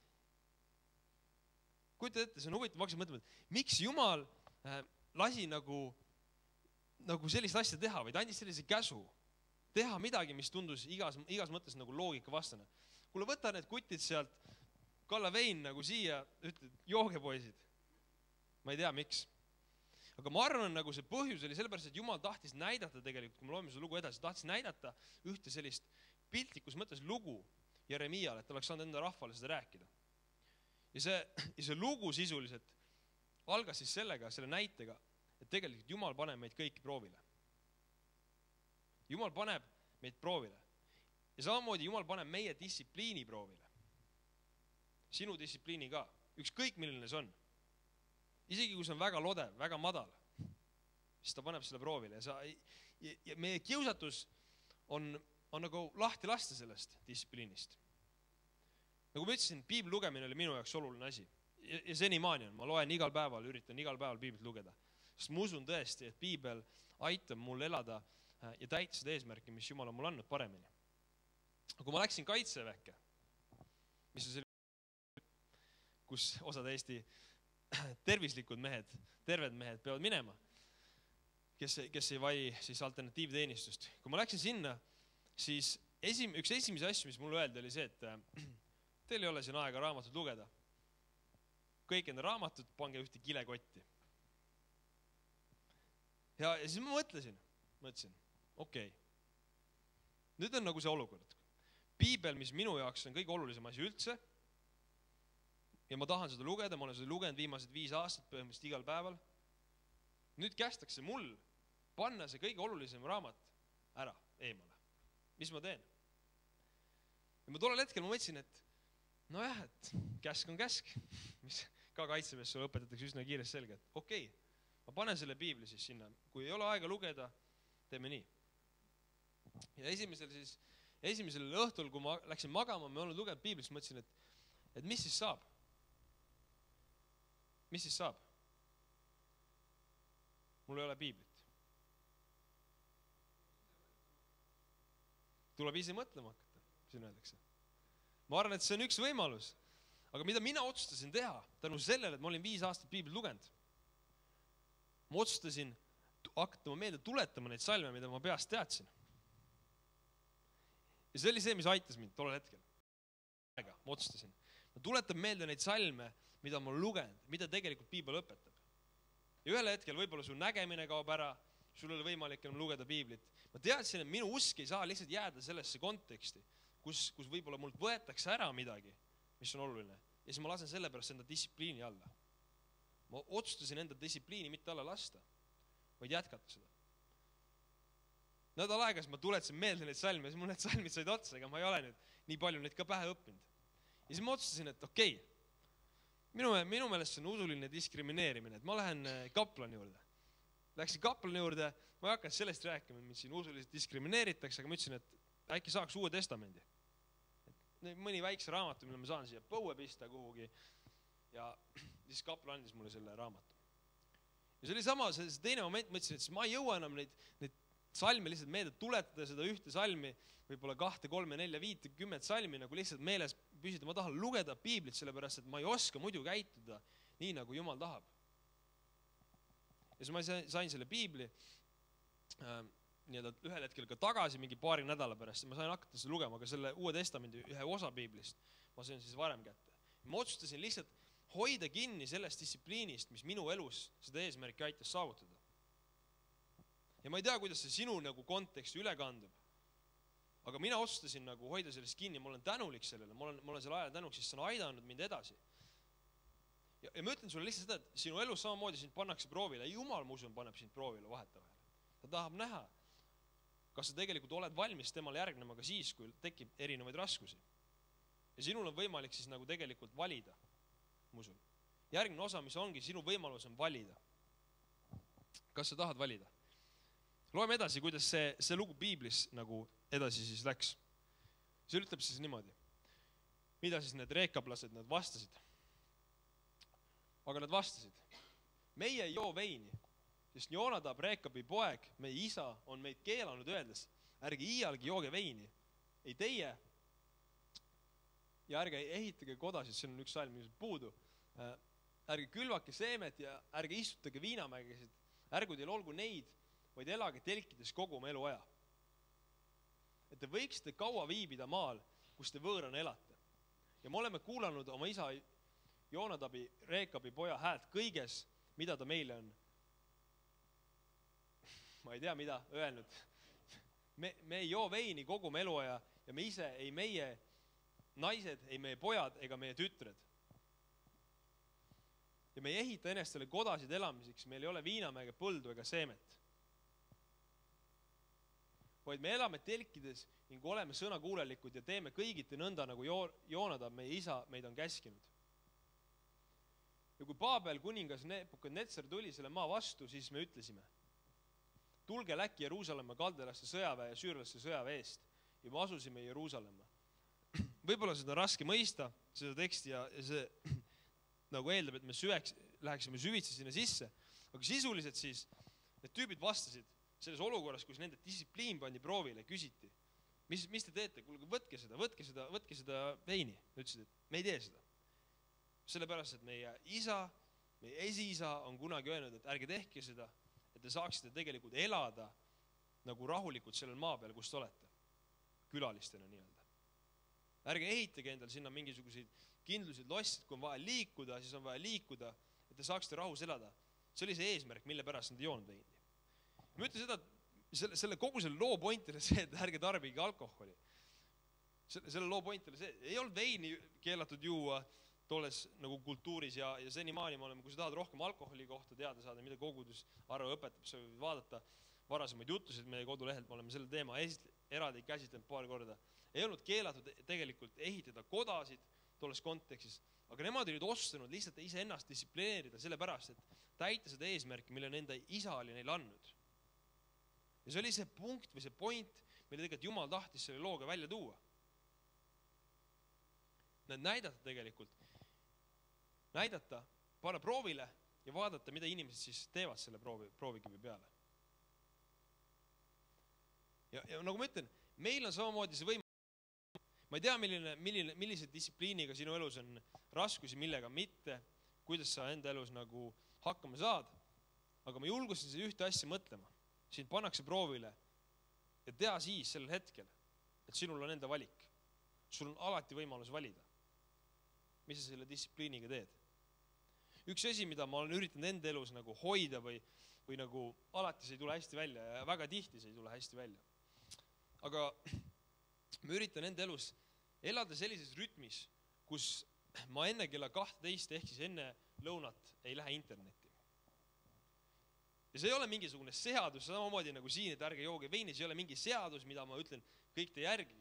Kujuta ette, see on huvitav, ma hakkasin mõtlema, et miks Jumal äh, lasi nagu, nagu sellist asja teha või ta andis sellise käsu teha midagi, mis tundus igas, igas mõttes nagu loogika vastane. Kuule, võta need kutid sealt, kalla vein nagu siia, ütled, jooge poisid. Ma ei tea, miks. Aga ma arvan, nagu see põhjus oli sellepärast, et Jumal tahtis näidata tegelikult, kui me loeme seda lugu edasi, tahtis näidata ühte sellist piltlikus mõttes lugu Jeremiale, et ta oleks saanud enda rahvale seda rääkida. Ja see, ja see lugu sisuliselt algas siis sellega, selle näitega, et tegelikult Jumal paneb meid kõiki proovile. Jumal paneb meid proovile. Ja samamoodi Jumal paneb meie distsipliini proovile. Sinu distsipliini ka. Ükskõik milline see on. Isegi kui see on väga lodev, väga madal, siis ta paneb selle proovile. Ja, sa, ja, ja meie kiusatus on, on nagu lahti lasta sellest distsipliinist. Nagu ma ütlesin, piibli lugemine oli minu jaoks oluline asi. Ja, ja senimaani on. Ma loen igal päeval, üritan igal päeval piiblit lugeda. Sest ma usun tõesti, et piibel aitab mul elada ja täita seda eesmärki, mis Jumal on mul andnud paremini. Kui ma läksin kaitseväkke, mis on selline, kus osad Eesti tervislikud mehed, terved mehed peavad minema, kes, kes ei vai siis alternatiivteenistust. Kui ma läksin sinna, siis esim, üks esimese asju, mis mulle öeldi, oli see, et teil ei ole siin aega raamatut lugeda. Kõik enda raamatut pange ühte kilekotti. Ja, ja siis ma mõtlesin, mõtlesin, okei, okay. Nüüd on nagu see olukord. Piibel, mis minu jaoks on kõige olulisem asi üldse, ja ma tahan seda lugeda, ma olen seda lugenud viimased viis aastat põhimõtteliselt igal päeval. Nüüd kästakse mul panna see kõige olulisem raamat ära, eemale. Mis ma teen? Ja ma tollel hetkel ma mõtlesin, et nojah, et käsk on käsk, mis ka kaitsemees sulle õpetatakse üsna kiiresti selge, et okei, okay, ma panen selle piibli siis sinna. Kui ei ole aega lugeda, teeme nii. Ja esimesel, siis, esimesel õhtul, kui ma läksin magama, me olen lugenud piiblist, mõtlesin, et, et mis siis saab? Mis siis saab? Mul ei ole piiblit. Tuleb ise mõtlema hakata, siin öeldakse. Ma arvan, et see on üks võimalus. Aga mida mina otsustasin teha, tänu sellele, et ma olin viis aastat piiblit lugenud, ma otsustasin hakata meelde tuletama neid salme, mida ma peast teadsin. Ja see oli see, mis aitas mind tollel hetkel. Ma otsustasin. Ma tuletan meelde neid salme, mida ma olen lugenud, mida tegelikult piibel õpetab. Ja ühel hetkel võib-olla su nägemine kaob ära, sul oli võimalik enam lugeda piiblit. Ma teadsin, et minu usk ei saa lihtsalt jääda sellesse konteksti, kus, kus võib-olla mult võetakse ära midagi, mis on oluline. Ja siis ma lasen selle pärast enda distsipliini alla. Ma otsustasin enda distsipliini mitte alla lasta, vaid jätkata seda. Nädal aegas ma tuletasin meelde neid salme, siis mul need salmid said otsa, ega ma ei ole nüüd nii palju neid ka pähe õppinud. ja siis ma otsustasin, et okei, okay, minu, minu meelest see on usuline diskrimineerimine, et ma lähen kaplani juurde. Läksin kaplani juurde, ma ei hakanud sellest rääkima, et mind siin usuliselt diskrimineeritakse, aga ma ütlesin, et äkki saaks uue testamendi. Et mõni väikse raamatu, mille ma saan siia põue pista kuhugi ja siis kapla andis mulle selle raamatu. Ja see oli sama, see teine moment, ma ütlesin, et ma ei jõua enam neid, neid salmi lihtsalt meelde tuletada, seda ühte salmi, võib-olla kahte, kolme, nelja, viite, kümmet salmi nagu lihtsalt meeles püsida. Ma tahan lugeda piiblit, sellepärast, et ma ei oska muidu käituda nii, nagu Jumal tahab. Ja siis ma sain selle piibli äh, nii-öelda ühel hetkel ka tagasi mingi paari nädala pärast. Ma sain hakata seda lugema, aga selle uue testamendi ühe osa piiblist ma sain siis varem kätte. Ma otsustasin lihtsalt hoida kinni sellest distsipliinist, mis minu elus seda eesmärki aitas saavutada. Ja ma ei tea, kuidas see sinu nagu konteksti üle kandub, aga mina otsustasin nagu hoida sellest kinni. Ma olen tänulik sellele, ma olen, ma olen selle ajal tänulik, sest see on aidanud mind edasi. Ja, ja ma ütlen sulle lihtsalt seda, et sinu elus samamoodi sind pannakse proovile. Jumal, ma usun, paneb sind proovile vahetavahel. Ta tahab näha, kas sa tegelikult oled valmis temale järgnema ka siis, kui tekib erinevaid raskusi. Ja sinul on võimalik siis nagu tegelikult valida, ma usun. Järgmine osa, mis ongi, sinu võimalus on valida. Kas sa tahad valida? Loeme edasi, kuidas see, see lugu piiblis nagu edasi siis läks. See ütleb siis niimoodi. Mida siis need reekablased nad vastasid? Aga nad vastasid. Meie ei joo veini, sest Joonadab, Reekabi poeg, meie isa on meid keelanud öeldes, ärge iialgi jooge veini. Ei teie ja ärge ehitage kodasid, see on üks salm, mis puudu. Ärge külvake seemet ja ärge istutage viinamägesid. Ärgu teil olgu neid, vaid elage telkides kogu oma eluaja. Et te võiksite kaua viibida maal, kus te võõrana elate. Ja me oleme kuulanud oma isa Joonadabi, Reekabi poja häält kõiges, mida ta meile on, ma ei tea, mida öelnud. Me, me ei joo veini kogu oma eluaja ja me ise, ei meie naised, ei meie pojad ega meie tütred. Ja me ei ehita enestele kodasid elamiseks, meil ei ole viinamäge, põldu ega seemet. Vaid me elame telkides ning oleme sõnakuulelikud ja teeme kõigiti nõnda, nagu Joonadab, meie isa, meid on käskinud. Ja kui Paabel kuningas Nebukadnetsar tuli selle maa vastu, siis me ütlesime, tulge läki Jeruusalemma kaldelaste sõjaväe ja süürlaste sõjaväe eest ja me asusime Jeruusalemma. Võib-olla seda on raske mõista, seda teksti ja see nagu eeldab, et me süveks, läheksime süvitsi sinna sisse, aga sisuliselt siis need tüübid vastasid selles olukorras, kus nende distsipliin pandi proovile, küsiti, mis, mis te teete, kuulge, võtke seda, võtke seda, võtke seda veini. Ütlesid, et me ei tee seda. Sellepärast, et meie isa, meie esiisa on kunagi öelnud, et ärge tehke seda, et te saaksite tegelikult elada nagu rahulikult sellel maa peal, kus te olete, külalistena nii-öelda. Ärge ehitage endal sinna mingisuguseid kindlusid lossid, kui on vaja liikuda, siis on vaja liikuda, et te saaksite rahus elada. See oli see eesmärk, mille pärast nad joonud veini. Ma ütlen seda, et selle, selle kogu selle loo point oli see, et ärge tarbige alkoholi. Selle, selle loo point oli see, ei olnud veini keelatud juua tolles nagu kultuuris ja, ja seni maani me oleme, kui sa tahad rohkem alkoholi kohta teada saada, mida kogudus arva õpetab, sa võid vaadata varasemaid jutusid meie kodulehelt, me oleme selle teema eraldi käsitlenud paar korda. Ei olnud keelatud tegelikult ehitada kodasid tolles kontekstis, aga nemad olid otsustanud lihtsalt ise ennast distsiplineerida selle pärast, et täita seda eesmärki, mille nende isa oli neil andnud. Ja see oli see punkt või see point, mille tegelikult Jumal tahtis selle looga välja tuua. Nad näidata tegelikult, näidata, panna proovile ja vaadata, mida inimesed siis teevad selle proovi, proovikivi peale. Ja, ja nagu ma ütlen, meil on samamoodi see võim. Ma ei tea, milline, milline, millise distsipliiniga sinu elus on raskusi, millega mitte, kuidas sa enda elus nagu hakkama saad, aga ma julgusin seda ühte asja mõtlema. Sind pannakse proovile ja tea siis sellel hetkel, et sinul on enda valik. Sul on alati võimalus valida. Mis sa selle distsipliiniga teed? Üks asi, mida ma olen üritanud enda elus nagu hoida või, või nagu alati see ei tule hästi välja ja väga tihti see ei tule hästi välja. Aga ma üritan enda elus elada sellises rütmis, kus ma enne kella kahteteist ehk siis enne lõunat ei lähe internetti. Ja see ei ole mingisugune seadus, samamoodi nagu siin, et ärge jooge veini, see ei ole mingi seadus, mida ma ütlen, kõik te järgige.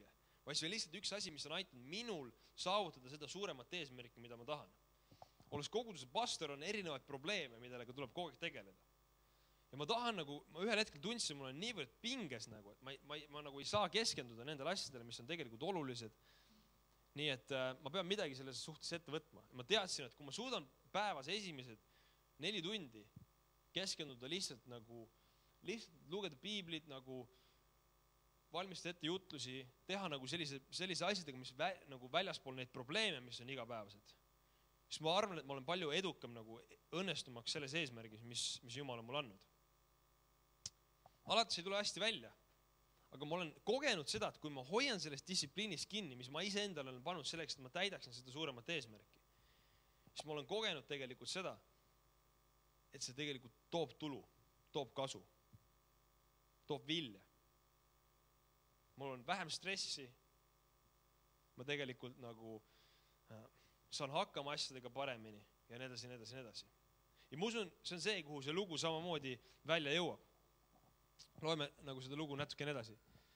vaid see on lihtsalt üks asi, mis on aitanud minul saavutada seda suuremat eesmärki, mida ma tahan. Olles koguduse pastor, on erinevaid probleeme, millega tuleb kogu aeg tegeleda. Ja ma tahan nagu, ma ühel hetkel tundsin, mul on niivõrd pinges nagu, et ma, ma, ma nagu ei saa keskenduda nendele asjadele, mis on tegelikult olulised. Nii et äh, ma pean midagi selles suhtes ette võtma. Ma teadsin, et kui ma suudan päevas esimesed neli tundi keskenduda lihtsalt nagu, lihtsalt lugeda piiblit, nagu valmistada ette jutlusi, teha nagu sellise, sellise asjadega, mis vä, nagu väljaspool neid probleeme, mis on igapäevased. Siis ma arvan, et ma olen palju edukam nagu õnnestumaks selles eesmärgis, mis, mis Jumal on mul andnud. Alati see ei tule hästi välja, aga ma olen kogenud seda, et kui ma hoian sellest distsipliinist kinni, mis ma ise endale olen pannud selleks, et ma täidaksin seda suuremat eesmärki, siis ma olen kogenud tegelikult seda, et see tegelikult toob tulu, toob kasu, toob vilja. Mul on vähem stressi, ma tegelikult nagu saan hakkama asjadega paremini ja nii edasi, nii edasi, nii edasi. Ja ma usun, see on see, kuhu see lugu samamoodi välja jõuab. Loeme nagu seda lugu natukene edasi.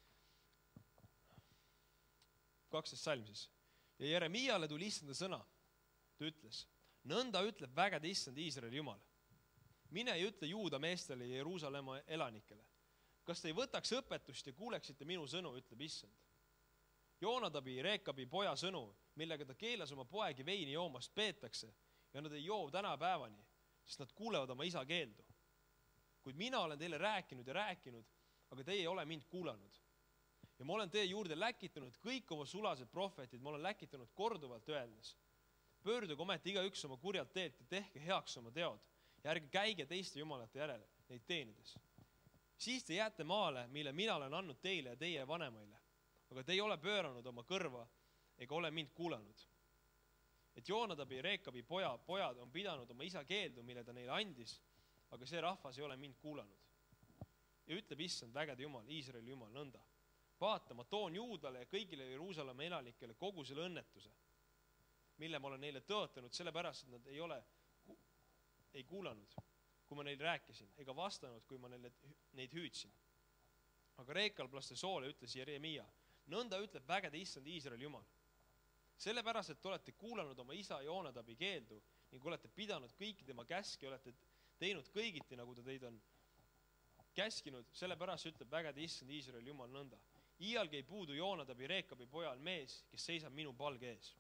kaksteist salm siis. Ja Jeremiale tuli issanda sõna. Ta ütles, nõnda ütleb vägede issand Iisraeli Jumal. Mine ja ütle Juuda meestele ja Jeruusalemma elanikele. Kas te ei võtaks õpetust ja kuuleksite minu sõnu, ütleb issand. Joonadabi, Reekabi poja sõnu, millega ta keelas oma poegi veini joomast peetakse ja nad ei joo tänapäevani, sest nad kuulevad oma isa keeldu. Kuid mina olen teile rääkinud ja rääkinud, aga teie ei ole mind kuulanud. Ja ma olen teie juurde läkitanud kõik oma sulased prohvetid, ma olen läkitanud korduvalt öeldes. Pöörduge ometi iga üks oma kurjalt teelt ja tehke heaks oma teod ja ärge käige teiste jumalate järele, neid teenides. Siis te jääte maale, mille mina olen andnud teile ja teie vanemaile, aga te ei ole pööranud oma kõrva ega ole mind kuulanud. Et Joonadabi ja Reekabi poja, pojad on pidanud oma isa keeldu, mille ta neile andis, aga see rahvas ei ole mind kuulanud. Ja ütleb issand vägede Jumal, Iisraeli Jumal, nõnda. Vaata, ma toon Juudale ja kõigile Jeruusalemma elanikele kogu selle õnnetuse, mille ma olen neile tõotanud, sellepärast, et nad ei ole, ei kuulanud, kui ma neile rääkisin, ega vastanud, kui ma neile, neid hüüdsin. Aga reekalplaste soole ütles Jeremia, nõnda ütleb vägede issand Iisraeli Jumal. Sellepärast, et olete kuulanud oma isa Joonadabi keeldu ning olete pidanud kõiki tema käski, olete teinud kõigiti, nagu ta teid on käskinud, sellepärast ütleb vägede issand Iisraeli Jumal nõnda. Iialgi ei puudu Joonadabi Reekabi pojal mees, kes seisab minu palge ees.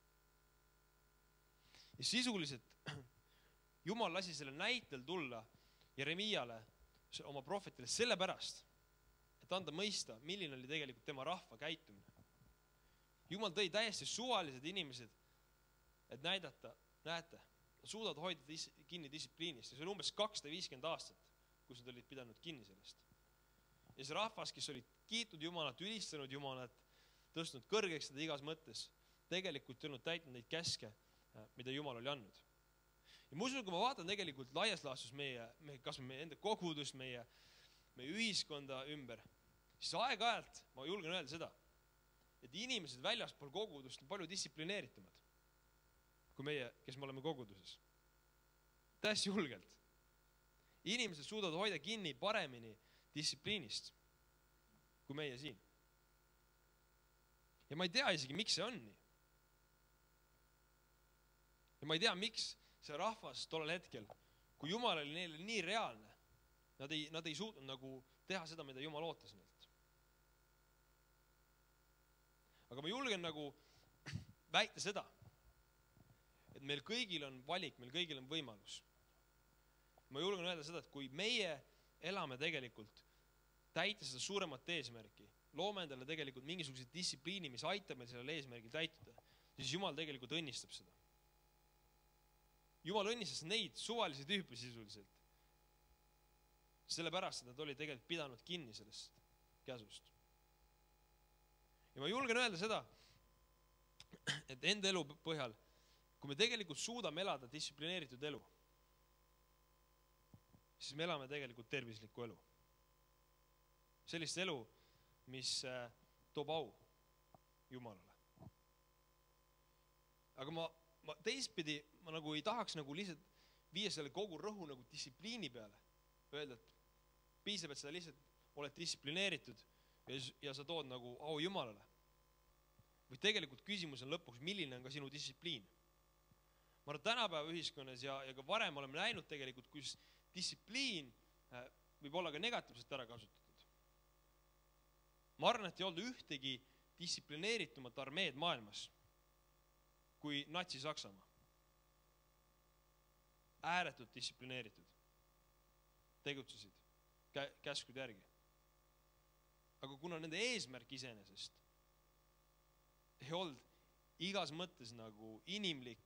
Ja sisuliselt Jumal lasi selle näitel tulla Jeremiale, oma prohvetile, sellepärast, et anda mõista, milline oli tegelikult tema rahva käitumine. Jumal tõi täiesti suvalised inimesed, et näidata, näete, nad suudavad hoida kinni distsipliinist ja see oli umbes kakssada viiskümmend aastat, kus nad olid pidanud kinni sellest. Ja see rahvas, kes olid kiitud Jumalat, ülistanud Jumalat, tõstnud kõrgeks seda igas mõttes, tegelikult tulnud täitnud neid käske, mida Jumal oli andnud. Ja ma usun, kui ma vaatan tegelikult laias laastus meie, meie, kas meie enda kogudust, meie, meie ühiskonda ümber, siis aeg-ajalt ma julgen öelda seda, et inimesed väljaspool kogudust on palju distsiplineeritumad kui meie, kes me oleme koguduses. Täiesti julgelt. Inimesed suudavad hoida kinni paremini distsipliinist kui meie siin. Ja ma ei tea isegi, miks see on nii. Ja ma ei tea, miks see rahvas tollel hetkel, kui Jumal oli neile nii reaalne, nad ei, nad ei suutnud nagu teha seda, mida Jumal ootas neilt. Aga ma julgen nagu väita seda, et meil kõigil on valik, meil kõigil on võimalus. Ma julgen öelda seda, et kui meie elame tegelikult täita seda suuremat eesmärki, loome endale tegelikult mingisuguse distsipliini, mis aitab meil sellel eesmärgil täituda, siis Jumal tegelikult õnnistab seda. Jumal õnnistas neid suvalisi tüüpi sisuliselt. Sellepärast, et nad olid tegelikult pidanud kinni sellest käsust. Ja ma julgen öelda seda, et enda elu põhjal, kui me tegelikult suudame elada distsiplineeritud elu, siis me elame tegelikult tervislikku elu. Sellist elu, mis toob au Jumalale. Aga ma, ma teistpidi, ma nagu ei tahaks nagu lihtsalt viia selle kogu rõhu nagu distsipliini peale. Öelda, et piisab, et sa lihtsalt oled distsiplineeritud ja, ja sa tood nagu au Jumalale. või tegelikult küsimus on lõpuks, milline on ka sinu distsipliin. Ma arvan, tänapäeva ühiskonnas ja, ja ka varem oleme näinud tegelikult, kus distsipliin võib olla ka negatiivselt ära kasutatud. Ma arvan, et ei olnud ühtegi distsiplineeritumat armeed maailmas kui Natsi-Saksamaa. Ääretult distsiplineeritud. Tegutsesid kä käskude järgi. Aga kuna nende eesmärk iseenesest ei olnud igas mõttes nagu inimlik,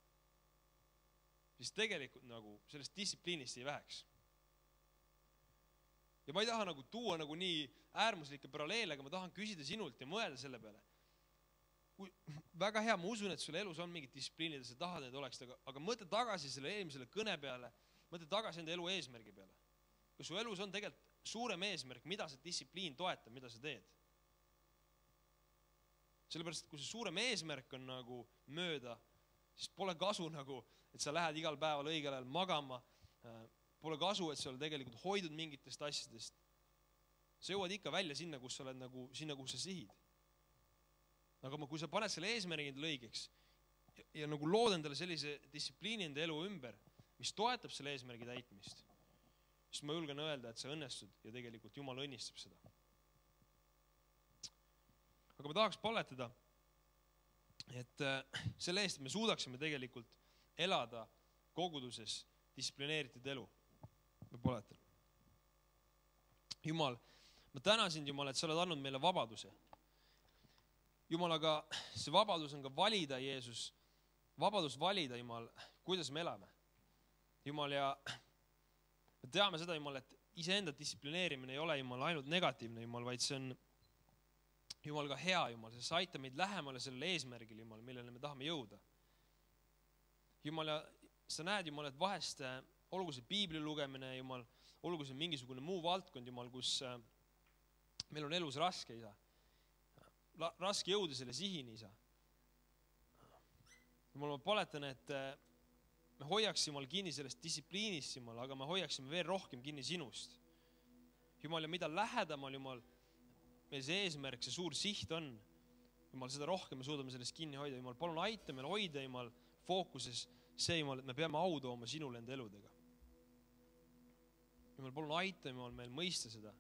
siis tegelikult nagu sellest distsipliinist ei väheks. Ja ma ei taha nagu tuua nagu nii äärmuslikke paralleele, aga ma tahan küsida sinult ja mõelda selle peale. Kui, väga hea, ma usun, et sul elus on mingid distsipliinid ja sa tahad need oleks, aga, aga mõtle tagasi selle eelmisele kõne peale, mõtle tagasi enda elu eesmärgi peale. Kui su elus on tegelikult suurem eesmärk, mida see distsipliin toetab, mida sa teed. Sellepärast, et kui see suurem eesmärk on nagu mööda, siis pole kasu nagu, et sa lähed igal päeval õigel ajal magama, pole kasu, et sa oled tegelikult hoidud mingitest asjadest. Sa jõuad ikka välja sinna, kus sa oled nagu, sinna, kus sa sihid. Aga kui sa paned selle eesmärgi endale õigeks ja, ja nagu lood endale sellise distsipliini enda elu ümber, mis toetab selle eesmärgi täitmist, siis ma julgen öelda, et sa õnnestud ja tegelikult Jumal õnnistab seda. Aga ma tahaks palletada, et selle eest, et me suudaksime tegelikult elada koguduses distsiplineeritud elu. Ma palletan. Jumal, ma tänan sind, Jumal, et sa oled andnud meile vabaduse. Jumal, aga see vabadus on ka valida, Jeesus, vabadus valida, Jumal, kuidas me elame. Jumal, ja me teame seda, Jumal, et iseenda distsiplineerimine ei ole, Jumal, ainult negatiivne, Jumal, vaid see on, Jumal, ka hea, Jumal, sest sa aita meid lähemale sellele eesmärgile, Jumal, millele me tahame jõuda. Jumal, ja sa näed, Jumal, et vahest olgu see piibli lugemine, Jumal, olgu see mingisugune muu valdkond, Jumal, kus meil on elus raske, Isa. Raske jõuda selle sihini, Isa. Jumal, ma paletan, et me hoiaks, Jumal, kinni sellest distsipliinist, Jumal, aga me hoiaksime veel rohkem kinni sinust. Jumal, ja mida lähedamal, Jumal, meil see eesmärk, see suur siht on, Jumal, seda rohkem me suudame sellest kinni hoida. Jumal, palun aita meil hoida, Jumal, fookuses see, Jumal, et me peame au tooma sinule enda eludega. Jumal, palun aita, Jumal, meil mõista seda.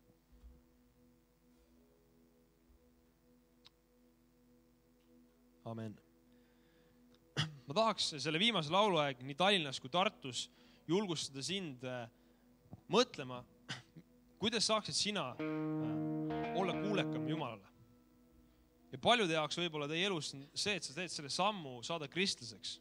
Amen. Ma tahaks selle viimase lauluaeg nii Tallinnas kui Tartus julgustada sind mõtlema, kuidas saaksid sina olla kuulekam Jumalale. Ja paljude jaoks võib-olla teie elus see, et sa teed selle sammu saada kristlaseks.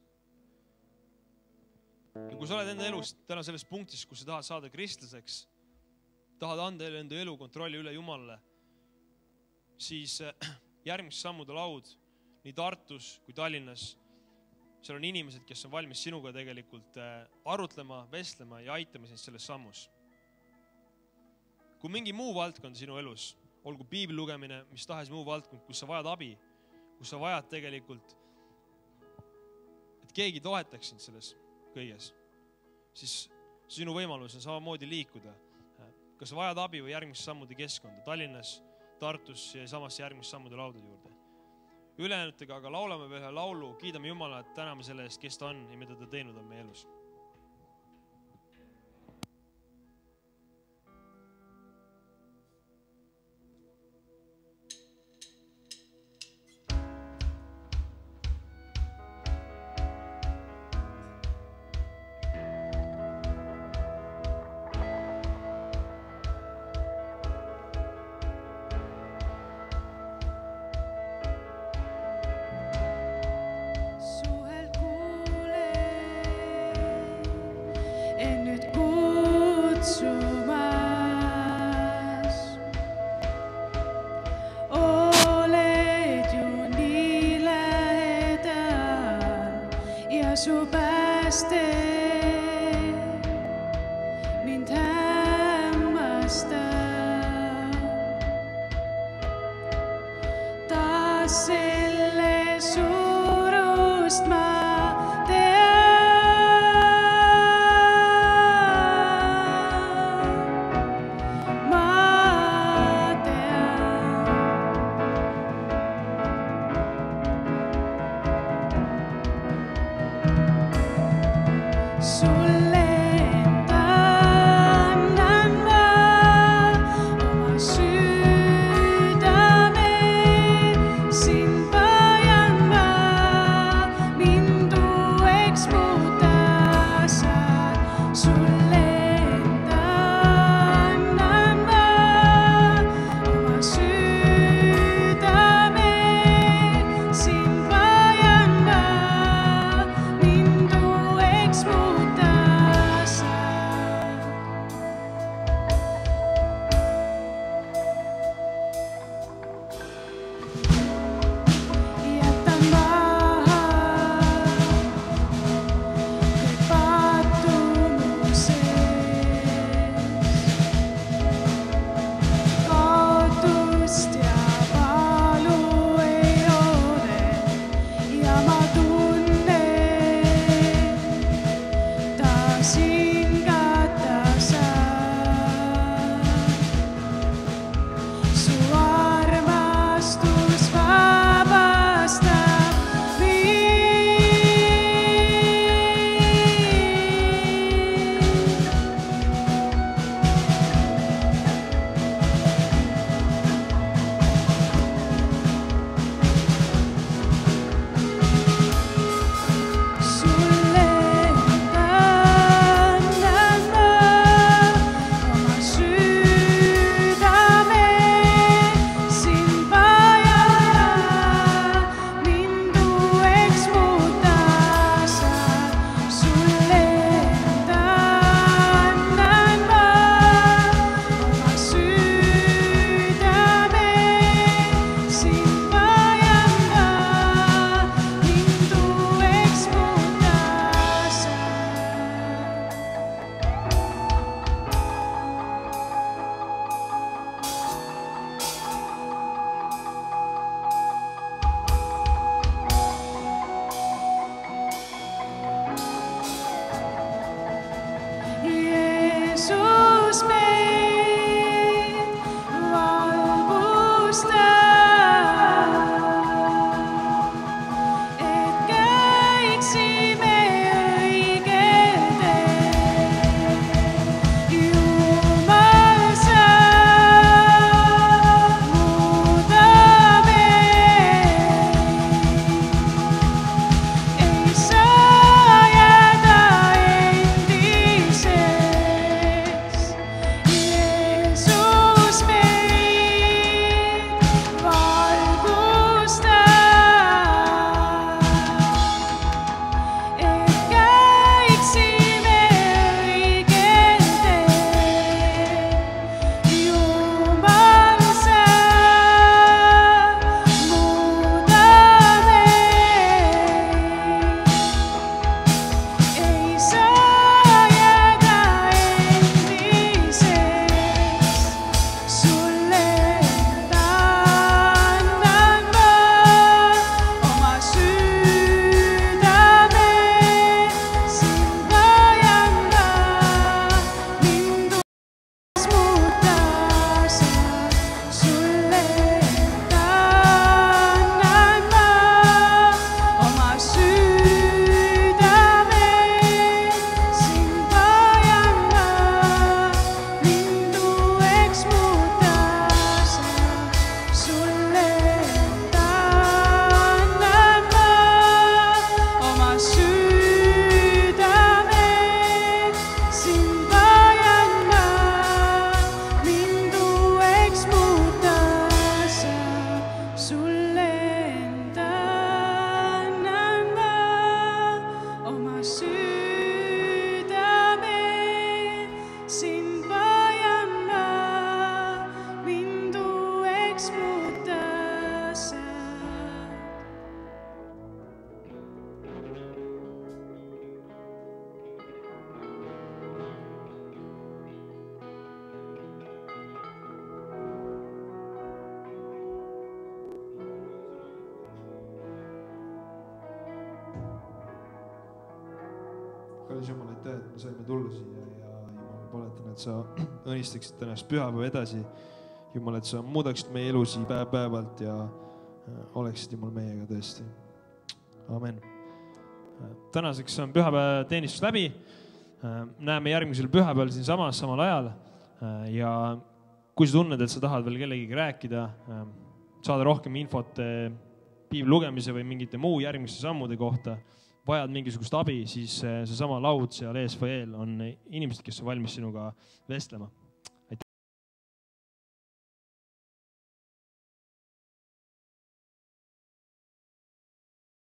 Ja kui sa oled enda elus täna selles punktis, kus sa tahad saada kristlaseks, tahad anda enda elu kontrolli üle Jumalale, siis järgmised sammude laud nii Tartus kui Tallinnas, seal on inimesed, kes on valmis sinuga tegelikult arutlema, vestlema ja aitama sind selles sammus. Kui mingi muu valdkond sinu elus, olgu piibli lugemine, mis tahes muu valdkond, kus sa vajad abi, kus sa vajad tegelikult, et keegi toetaks sind selles kõiges, siis sinu võimalus on samamoodi liikuda. Kas sa vajad abi või järgmiste sammude keskkonda, Tallinnas, Tartus ja samas järgmiste sammude laudade juurde. Ülejäänutega aga laulame veel ühe laulu, kiidame Jumala, et täname selle eest, kes ta on ja mida ta teinud on meie elus. võiks muuta sa. Kallis Jumal, aitäh, et me saime tulla siia ja Jumal, paletan, et sa õnnistaksid tänast pühapäeva edasi. Jumal, et sa muudaksid meie elusi päev-päevalt ja oleksid Jumal meiega tõesti. Amen. Tänaseks on pühapäeva teenistus läbi. Näeme järgmisel pühapäeval siin samas, samal ajal. Ja kui sa tunned, et sa tahad veel kellegagi rääkida, saada rohkem infot piibli lugemise või mingite muu järgmiste sammude kohta, vajad mingisugust abi, siis seesama laud seal ees foajeel on inimesed, kes on valmis sinuga vestlema.